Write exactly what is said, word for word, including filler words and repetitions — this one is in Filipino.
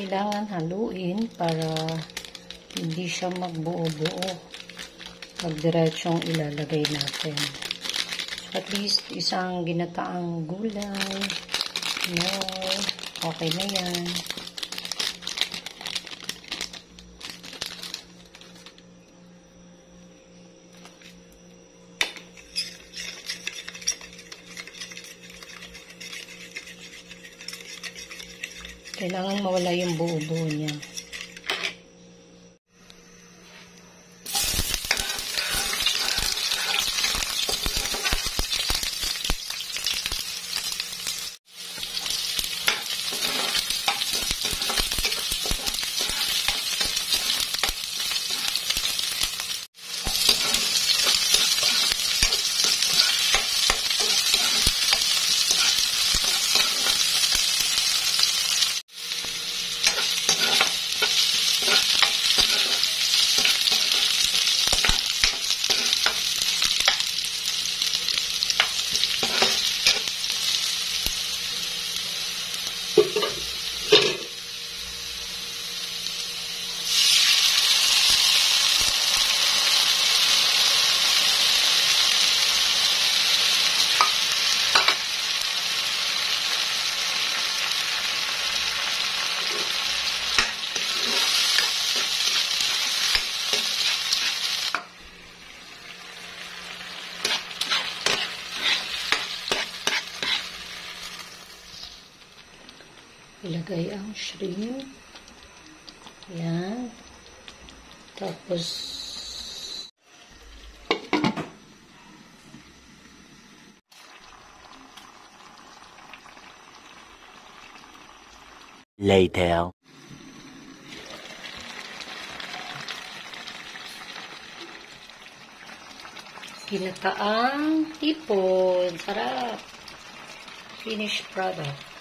kailangan haluin para hindi siya magbuo-buo pag diretsong ilalagay natin. At least isang ginataang gulay, more, okay na yan. Kailangan mawala yung buo-buo niya. Ilagay ang shrimp. Yan. Tapos later. Ginataang hipon. Sarap. Finished product.